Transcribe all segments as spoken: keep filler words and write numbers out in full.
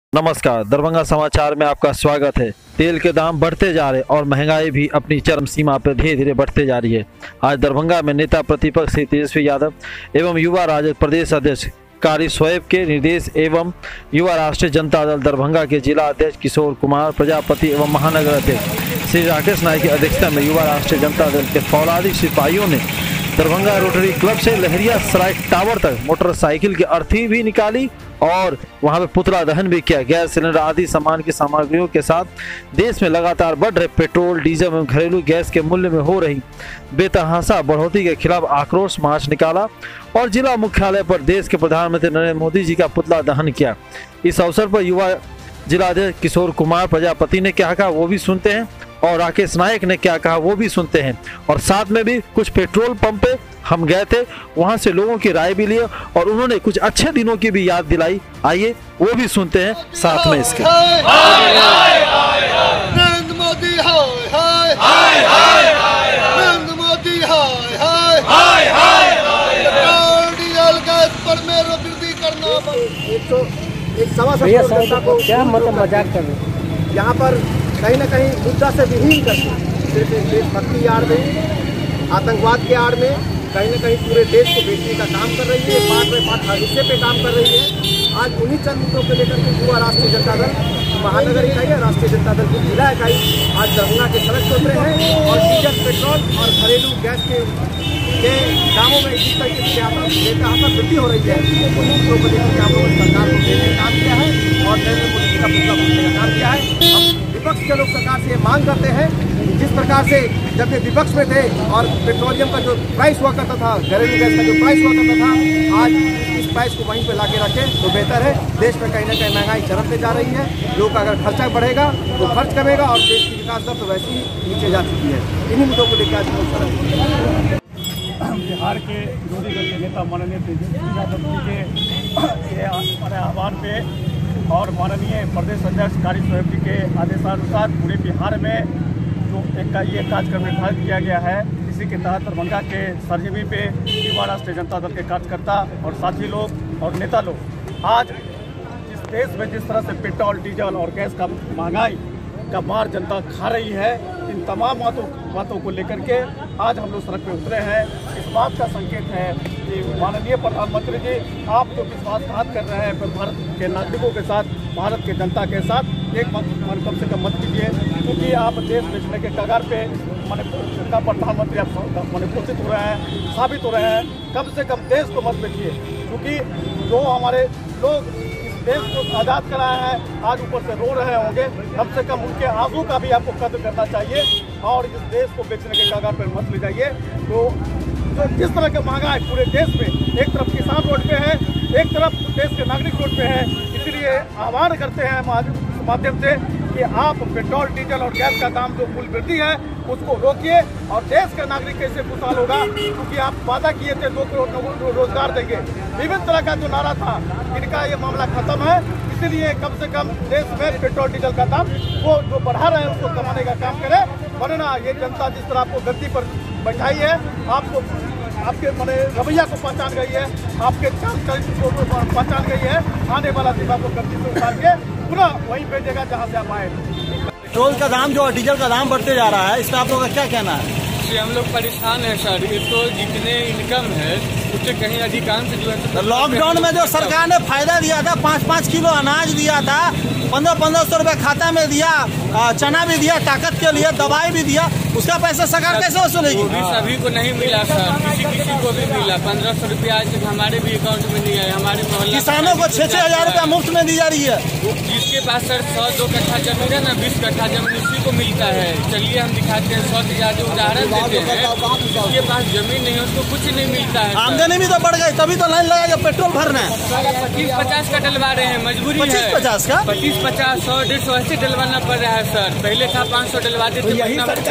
नमस्कार, दरभंगा समाचार में आपका स्वागत है। तेल के दाम बढ़ते जा रहे और महंगाई भी अपनी चरम सीमा पर धीरे धीरे बढ़ते जा रही है। आज दरभंगा में नेता प्रतिपक्ष श्री तेजस्वी यादव एवं युवा राजद प्रदेश अध्यक्ष कारी स्वैब के निर्देश एवं युवा राष्ट्रीय जनता दल दरभंगा के जिला अध्यक्ष किशोर कुमार प्रजापति एवं महानगर अध्यक्ष श्री राकेश नायक की अध्यक्षता में युवा राष्ट्रीय जनता दल के फौलादी सिपाहियों ने दरभंगा रोटरी क्लब से लहरिया सराय टावर तक मोटरसाइकिल की अर्थी भी निकाली और वहां पे पुतला दहन भी किया। गैस सिलेंडर आदि सामान की सामग्रियों के साथ देश में लगातार बढ़ रहे पेट्रोल, डीजल एवं घरेलू गैस के मूल्य में हो रही बेतहाशा बढ़ोतरी के खिलाफ आक्रोश मार्च निकाला और जिला मुख्यालय पर देश के प्रधानमंत्री नरेंद्र मोदी जी का पुतला दहन किया। इस अवसर पर युवा जिलाध्यक्ष किशोर कुमार प्रजापति ने क्या कहा वो भी सुनते हैं और राकेश नायक ने क्या कहा वो भी सुनते हैं। और साथ में भी कुछ पेट्रोल पंप पे हम गए थे, वहां से लोगों की राय भी ली और उन्होंने कुछ अच्छे दिनों की भी याद दिलाई। आइए वो भी सुनते हैं साथ में इसके। नरेंद्र मोदी हाय हाय हाय हाय नरेंद्र मोदी हाय हाय हाय हाय पेट्रोल डीजल गैस पर मेरा वृद्धि करना एक तो एक सवा सौ को क्या मतलब मजाक कर रहे हैं। यहाँ पर कहीं ना कहीं मुद्दा से विहीन करके सिर्फ देशभक्ति आड़ में, आतंकवाद के आड़ में कहीं ना कहीं पूरे देश को बेचने का काम कर रही है, पार्ट में पार्ट हिस्से पे काम कर रही है। आज उन्हीं चंद मुद्दों को लेकर के युवा राष्ट्रीय जनता दल महानगर इकाई है, राष्ट्रीय जनता दल की जिला इकाई आज दरभंगा के सड़क पर उतरे हैं और डीजल, पेट्रोल और घरेलू गैस के के दामों में जिस तरीके से बेतहाशा वृद्धि हो रही है उन मुद्दों को लेकर के आप लोगों ने सरकार को देने का काम किया है और नरेंद्र मोदी जी का पुतला फूंकने का काम किया है। हम विपक्ष के लोग सरकार से ये मांग करते हैं जिस प्रकार से जब ये विपक्ष में थे और पेट्रोलियम का जो प्राइस हुआ करता था, घरेलू गैस का जो प्राइस हुआ करता था, आज इस प्राइस को वहीं पे ला के रखें तो बेहतर है। देश में कहीं ना कहीं महंगाई चरम पे जा रही है, लोग का अगर खर्चा बढ़ेगा तो खर्च कमेगा और देश की विकास दर तो वैसे ही नीचे जा चुकी है। इन्हीं मुद्दों को लेकर आज बहुत सारा बिहार के विरोधी दल के नेता माननीय तेजस्वी यादव जी के आह्वान पे और माननीय प्रदेश अध्यक्ष कारी स्वैब जी के आदेशानुसार पूरे बिहार में जो एक ये कार्यक्रम निर्धारित किया गया है, इसी के तहत दरभंगा के सरजमी पे युवा राष्ट्रीय जनता दल के कार्यकर्ता और साथी लोग और नेता लोग आज इस देश में जिस तरह से पेट्रोल, डीजल और गैस का महंगाई का मार जनता खा रही है, इन तमाम बातों बातों को लेकर के आज हम लोग सड़क पे उतरे हैं। इस बात का संकेत है कि माननीय प्रधानमंत्री जी आप जो विश्वासघात कर रहे हैं भारत के नागरिकों के साथ, भारत के जनता के साथ, एक मन कम से कम मत कीजिए, क्योंकि आप देश बेचने के कगार पे माने का प्रधानमंत्री आप माने घोषित हो रहे हैं, साबित हो रहे हैं। कम से कम देश को मत बेचिए, क्योंकि जो हमारे लोग देश को आज़ाद कराया है आज ऊपर से रो रहे होंगे, कम से कम उनके आंसू का भी आपको कदर करना चाहिए और इस देश को बेचने के कगार पर मत ले जाइए। तो जो जिस तरह के महंगाई पूरे देश में, एक तरफ किसान रोड पे है, एक तरफ देश के नागरिक रोड पे है, इसलिए आह्वान करते हैं माध्यम से कि आप पेट्रोल, डीजल और गैस का दाम जो मूल्य वृद्धि है उसको रोकिए और देश का नागरिक कैसे खुशहाल होगा, क्योंकि आप वादा किए थे दो करोड़ लोगों को रोजगार देंगे। विभिन्न तरह का जो नारा था, इनका ये मामला खत्म है, इसलिए कम से कम देश में पेट्रोल डीजल का दाम वो जो बढ़ा रहे हैं उसको कमाने का काम करें, वरना ये जनता जिस तरह आपको गद्दी पर बैठाई है, आपको आपके मैंने रवैया को पहचान गई है, आपके चाल चरित्र को पहचान गई है, आने वाला दिन आपको गद्दी से उतार के पूरा वहीं भेजेगा जहाँ से आप आए। पेट्रोल का दाम जो डीजल का दाम बढ़ते जा रहा है, इसका आप लोगों का क्या कहना है? हम लोग परेशान है सर, एक तो जितने इनकम है उससे कहीं अधिकांश जो है लॉकडाउन में जो सरकार ने फायदा दिया था, पाँच पाँच किलो अनाज दिया था, पंद्रह पंद्रह सौ रुपए खाता में दिया, चना भी दिया ताकत के लिए, दवाई भी दिया, उसका पैसा सरकार कैसे वसूलेगी? सभी को नहीं मिला सर, किसी किसी को भी मिला। पंद्रह सौ रुपया आज तक हमारे भी अकाउंट में नहीं आया। हमारे मोहल्ला किसानों को छह छह हजार रुपया मुफ्त में दी जा रही है। जिसके पास सर सौ दो कट्ठा जमीन है ना, बीस कट्ठा जमीन उसी को मिलता है। चलिए हम दिखाते हैं, सौ हजार जो उदाहरण देते हैं, जिसके पास जमीन नहीं है उसको कुछ नहीं मिलता है। आमदनी भी तो बढ़ गई, तभी तो लाइन लगा के पेट्रोल भरना है। पच्चीस पचास का डलवा रहे हैं, मजबूरी है। पच्चीस पचास का पच्चीस पचास सौ डेढ़ सौ ऐसे डलवाना पड़ रहा है सर। पहले था पाँच सौ डलवाते थे,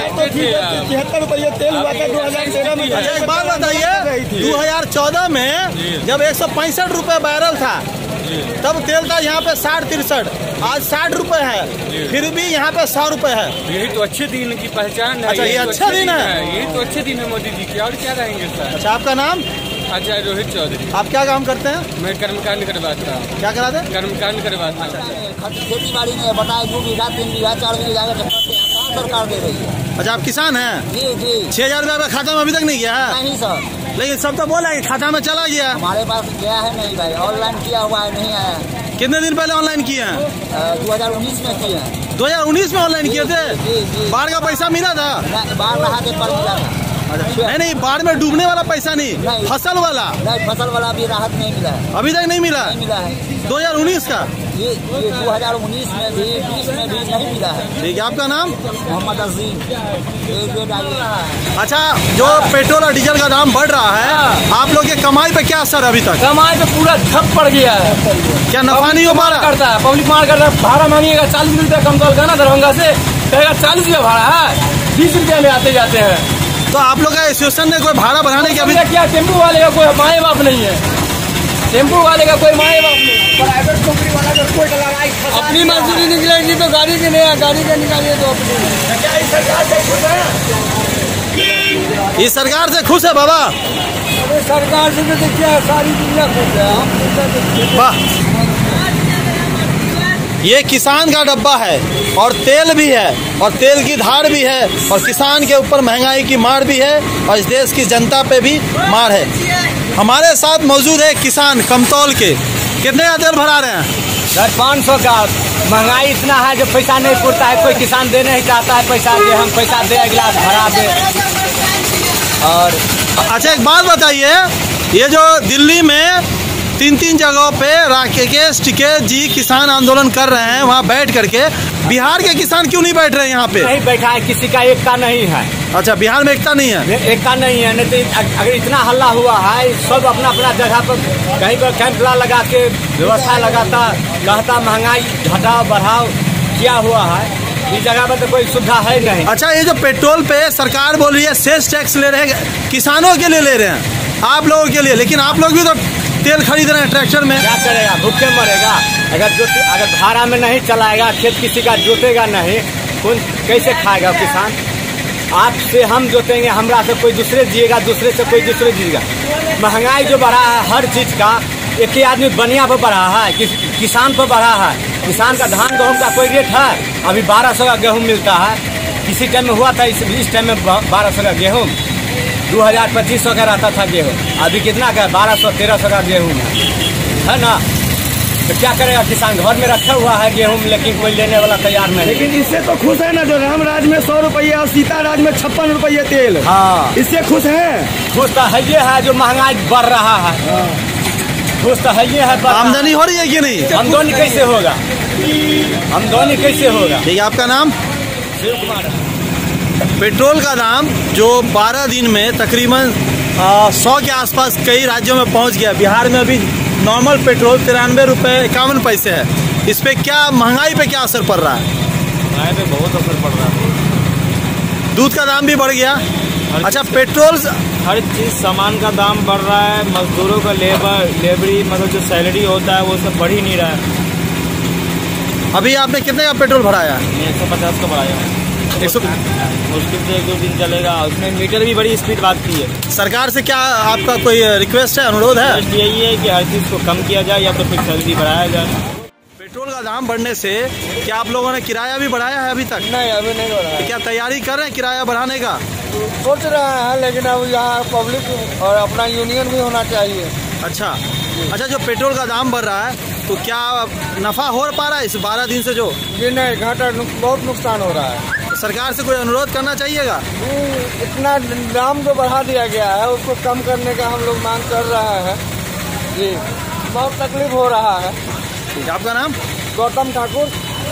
तिहत्तर रुपये तेल हुआ था दो हजार तेरह में। एक बात बताइए, दो हजार चौदह में जब एक सौ पैंसठ रुपए बैरल था तब तेल था यहाँ पे साठ तिरसठ, आज साठ रुपए है, फिर भी यहाँ पे सौ रुपए है। यही तो अच्छे दिन की पहचान है। अच्छा, ये अच्छा दिन है, यही तो अच्छे दिन है मोदी जी के, और क्या रहेंगे सर। अच्छा, आपका नाम? आचार्य रोहित चौधरी। आप क्या काम करते हैं? मैं कर्मकांड करवाता हूँ। क्या कराते हैं? कर्मकांड करवाता हूँ। खेती बाड़ी में बताए दो बीघा तीन बीघा चार बीघा कहाँ सरकार दे रही है? अच्छा, आप किसान हैं? जी जी। छह हजार रुपया खाता में अभी तक नहीं गया है? नहीं सर, लेकिन सब तो बोला है कि खाता में चला गया। हमारे पास गया है नहीं भाई, ऑनलाइन किया हुआ है, नहीं आया। कितने दिन पहले ऑनलाइन किए हैं? दो हजार उन्नीस में किए हैं। दो हजार उन्नीस में ऑनलाइन किए थे? जी जी। बाढ़ का पैसा मिला था? बाढ़ रहा के पर मिला था। नहीं नहीं, बाढ़ में डूबने वाला पैसा नहीं, नहीं। फसल वाला? नहीं, फसल वाला भी राहत नहीं मिला है, अभी तक नहीं मिला? नहीं मिला है। दो हजार उन्नीस का? ये ये दो हजार उन्नीस में भी बीस में भी नहीं मिला है। ठीक है, आपका नाम? मोहम्मद अजीम। अच्छा, जो पेट्रोल और डीजल का दाम बढ़ रहा है, आप लोग की कमाई पे क्या असर है अभी तक? कमाई पे पूरा ठप पड़ गया है। क्या नफा नहीं हो पा रहा? करता है पब्लिक मार करता है। भाड़ा मांगिएगा चालीस रुपया कम तौल का ना, दरभंगा से कहेगा चालीस रुपया भाड़ा है, बीस रुपया में आते जाते हैं। तो आप लोग का एसोसिएशन ने कोई भाड़ा बढ़ाने की अभी क्या? टेम्पो वाले का कोई माए बाप नहीं है, टेम्पो वाले का कोई माए बाप नहीं। प्राइवेट नौकरी वाला का कोई लगाई अपनी मजदूरी निकलेगी तो गाड़ी की नहीं, गाड़ी के निकालिए तो अपनी। क्या इस सरकार से खुश है? इस सरकार से खुश है बाबा? अरे सरकार से तो क्या सारी दुनिया खुश है। वाह, ये किसान का डब्बा है और तेल भी है और तेल की धार भी है और किसान के ऊपर महंगाई की मार भी है और इस देश की जनता पे भी मार है। हमारे साथ मौजूद है किसान कमतौल के। कितने का तेल भरा रहे हैं? सर पाँच सौ का। महंगाई इतना है जो पैसा नहीं पुरता है, कोई किसान दे नहीं चाहता है पैसा, दे हम पैसा दे गिलास भरा दे। और अच्छा, एक बात बताइए, ये जो दिल्ली में तीन तीन जगहों पे राकेश टिकैत जी किसान आंदोलन कर रहे हैं, वहाँ बैठ करके बिहार के किसान क्यों नहीं बैठ रहे हैं यहाँ पे? नहीं बैठा है, किसी का एकता नहीं है। अच्छा, बिहार में एकता नहीं है? एकता नहीं है, नहीं तो अगर इतना हल्ला हुआ है, सब अपना अपना जगह पर कहीं पर कैंप लगा के व्यवस्था लगाता, कहता महंगाई घटाओ बढ़ाओ, क्या हुआ है? इस जगह पर तो कोई सुविधा है नहीं। अच्छा, ये जो पेट्रोल पे सरकार बोल रही है सेस टैक्स ले रहे हैं, किसानों के लिए ले रहे हैं, आप लोगों के लिए, लेकिन आप लोग भी तो तेल खरीद रहे हैं ट्रैक्टर में। क्या करेगा? भूखे मरेगा। अगर जोते अगर भाड़ा में नहीं चलाएगा, खेत किसी का जोतेगा नहीं, कौन कैसे खाएगा किसान? आपसे हम जोतेंगे, हमरा से कोई दूसरे जिएगा, दूसरे से कोई दूसरे जिएगा। महंगाई जो बढ़ा है हर चीज का, एक ही आदमी बनिया पर बढ़ा है, कि, किसान पर बढ़ा है। किसान का धान गेहूँ का कोई रेट है? अभी बारह सौ का गेहूँ मिलता है, किसी टाइम में हुआ था, इस, इस टाइम में बारह सौ का गेहूँ, दो हजार पच्चीस सौ का रहता था गेहूँ, अभी कितना का? बारह सौ तेरह सौ का गेहूँ है ना। तो क्या करेगा किसान? घर में रखा हुआ है गेहूँ, लेकिन कोई लेने वाला तैयार नहीं। लेकिन इससे तो खुश है ना, जो राम राज में सौ रुपया और सीता राज में छप्पन रुपये तेल। हाँ, इससे खुश है? खुश तो है ये है जो महंगाई बढ़ रहा है, खुश तो है ये है। आमदनी हो रही है कि नहीं? आमदनी कैसे होगा? आमदनी कैसे होगा? ठीक है, आपका नाम? शिव कुमार। पेट्रोल का दाम जो बारह दिन में तकरीबन सौ के आसपास कई राज्यों में पहुंच गया। बिहार में अभी नॉर्मल पेट्रोल तिरानवे रुपये इक्यावन पैसे है। इस पे क्या महंगाई पे क्या असर पड़ रहा है? महंगाई पे बहुत असर पड़ रहा है। दूध का दाम भी बढ़ गया। अच्छा, पेट्रोल हर चीज़ सामान का दाम बढ़ रहा है, मजदूरों का लेबर लेबरी मतलब जो सैलरी होता है वो सब बढ़ ही नहीं रहा है। अभी आपने कितने का पेट्रोल भराया? एक सौ पचास का बढ़ाया है। एक सौ मुश्किल से एक दो दिन चलेगा। उसमें मीटर भी बड़ी स्पीड भागती है। सरकार से क्या आपका कोई रिक्वेस्ट है, अनुरोध है? रिक्वेस्ट यही है कि हर चीज़ को कम किया जाए या तो फिर सैलरी बढ़ाया जाए। पेट्रोल का दाम बढ़ने से क्या आप लोगों ने किराया भी बढ़ाया है अभी तक? नहीं, अभी नहीं हो रहा है। क्या तैयारी कर रहे हैं किराया बढ़ाने का? सोच रहे हैं, लेकिन अब यहाँ पब्लिक और अपना यूनियन भी होना चाहिए। अच्छा अच्छा, जो पेट्रोल का दाम बढ़ रहा है तो क्या नफा हो पा रहा है इस बारह दिन से? जो जी नहीं, घाटा बहुत नुकसान हो रहा है। तो सरकार से कोई अनुरोध करना चाहिएगा? इतना दाम जो बढ़ा दिया गया है उसको कम करने का हम लोग मांग कर रहे हैं जी। बहुत तकलीफ हो रहा है। ठीक है, आपका नाम? गौतम ठाकुर।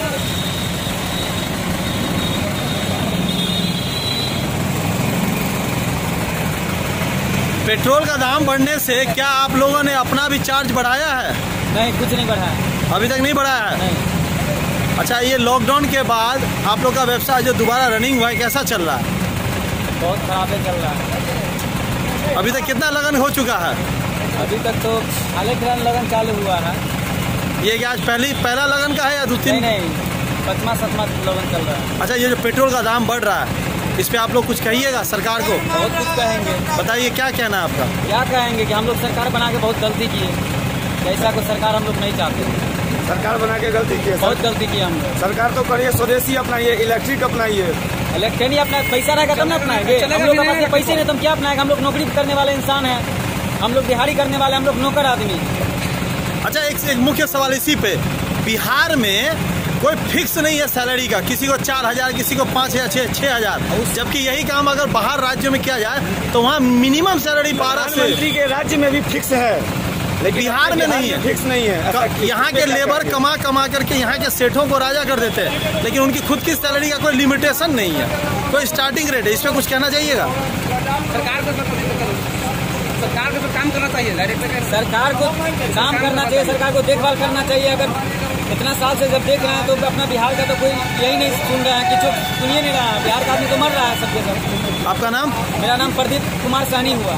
पेट्रोल का दाम बढ़ने से क्या आप लोगों ने अपना भी चार्ज बढ़ाया है? नहीं, कुछ नहीं बढ़ा है अभी तक नहीं बढ़ाया है? नहीं। अच्छा, ये लॉकडाउन के बाद आप लोग का व्यवसाय जो दोबारा रनिंग हुआ है कैसा चल रहा है? बहुत खराब है चल रहा है। अभी तक कितना लगन हो चुका है? अभी तक तो हाले फिलहाल लगन चालू हुआ है। ये क्या आज पहली पहला लगन का है या दो तीन? नहीं नहीं, पचमा सतमा लगन चल रहा है। अच्छा, ये जो पेट्रोल का दाम बढ़ रहा है इस पे आप लोग कुछ कहिएगा सरकार को? बहुत कुछ कहेंगे। बताइए क्या कहना है आपका? क्या कहेंगे कि हम लोग सरकार बना के बहुत गलती की है, ऐसा कोई सरकार हम लोग नहीं चाहते। सरकार बना के गलती की है, बहुत गलती की हम लोग। सरकार तो करिए स्वदेशी अपनाइए, इलेक्ट्रिक अपनाइए। इलेक्ट्रिक नहीं अपना, पैसा रहेगा तब ना अपनाएंगे। हम लोग के पास पैसे नहीं तो हम क्या अपनाएंगे? हम लोग नौकरी करने वाले इंसान हैं, हम लोग दिहाड़ी करने वाले, हम लोग नौकर आदमी। अच्छा, एक, एक मुख्य सवाल इसी पे, बिहार में कोई फिक्स नहीं है सैलरी का, किसी को चार हजार किसी को पाँच हजार छः छः हजार जबकि यही काम अगर बाहर राज्यों में किया जाए तो वहाँ मिनिमम सैलरी बारह से। मंत्री के राज्य में भी फिक्स है, लेकिन बिहार में नहीं है, फिक्स नहीं है। यहाँ के लेबर कमा कमा करके यहाँ के सेठों को राजा कर देते हैं, लेकिन उनकी खुद की सैलरी का कोई लिमिटेशन नहीं है, कोई स्टार्टिंग रेट है। इस पर कुछ कहना चाहिएगा? सरकार को सरकार को तो काम करना चाहिए, सरकार को काम करना चाहिए, सरकार को देखभाल करना चाहिए। अगर इतना साल से जब देख रहे हैं तो अपना बिहार का तो कोई यही नहीं सुन रहा है, कुछ सुनिए नहीं रहा है। बिहार का आदमी तो मर रहा है सबके सब। आपका नाम? मेरा नाम प्रदीप कुमार साहनी हुआ।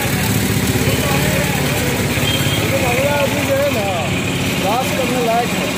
जो है ना, बात करने लायक है।